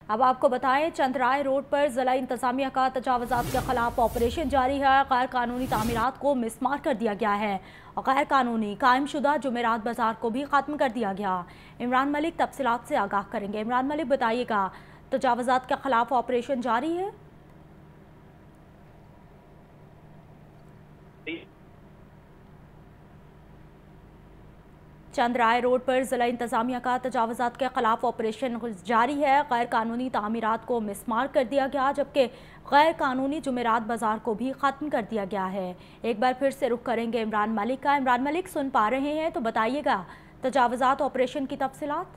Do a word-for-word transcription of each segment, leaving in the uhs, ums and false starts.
अब आपको बताएं, चंद्राय रोड पर जिला इंतजामिया का तजावुज़ात के खिलाफ ऑपरेशन जारी है। गैर कानूनी तामीरात को मिसमार कर दिया गया है और गैर कानूनी कायम शुदा जुमेरात बाजार को भी ख़त्म कर दिया गया। इमरान मलिक तफसीलात से आगाह करेंगे। इमरान मलिक बताइएगा, तजावुज़ात के खिलाफ ऑपरेशन जारी है? चंद्राय रोड पर जिला इंतजामिया का तजावुज़ात के खिलाफ ऑपरेशन जारी है। गैर कानूनी तामीरात को मिसमार कर दिया गया, जबकि गैर कानूनी जुमेरात बाजार को भी ख़त्म कर दिया गया है। एक बार फिर से रुख करेंगे इमरान मलिक का। इमरान मलिक सुन पा रहे हैं तो बताइएगा तजावुज़ात ऑपरेशन की तफसीलात।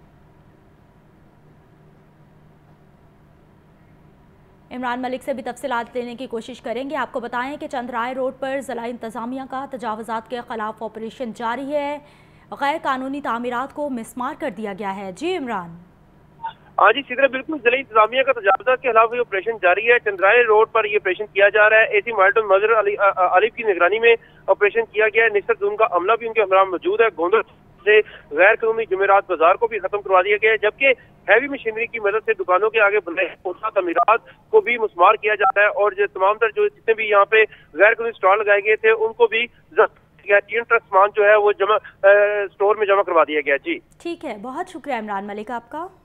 इमरान मलिक से भी तफसीलात लेने की कोशिश करेंगे। आपको बताएं कि चंद्राय रोड पर जिला इंतजामिया का तजावुज़ात के खिलाफ ऑपरेशन जारी है। गैर कानूनी तामीरात को मिसमार कर दिया गया है। जी इमरान। हाँ जी सीधे बिल्कुल जिला इंतजामिया का तजावुज़ात के खिलाफ ये ऑपरेशन जारी है। चंद्राय रोड पर ये ऑपरेशन किया जा रहा है। एसी मार्टन मजर आलिफ की निगरानी में ऑपरेशन किया गया है। निश्चित उनका अमला भी उनके हमरा मौजूद है। गोंदल से गैर कानूनी जुमेरात बाजार को भी खत्म करवा दिया गया है, जबकि हैवी मशीनरी की मदद से दुकानों के आगे बनाए तामीरात को भी मुस्मार किया जाता है और जो तमाम तर जो जितने भी यहाँ पे गैर कानूनी स्टॉल लगाए गए थे उनको भी तीन ट्रक सामान जो है वो जमा स्टोर में जमा करवा दिया गया। जी ठीक है, बहुत शुक्रिया इमरान मलिक आपका।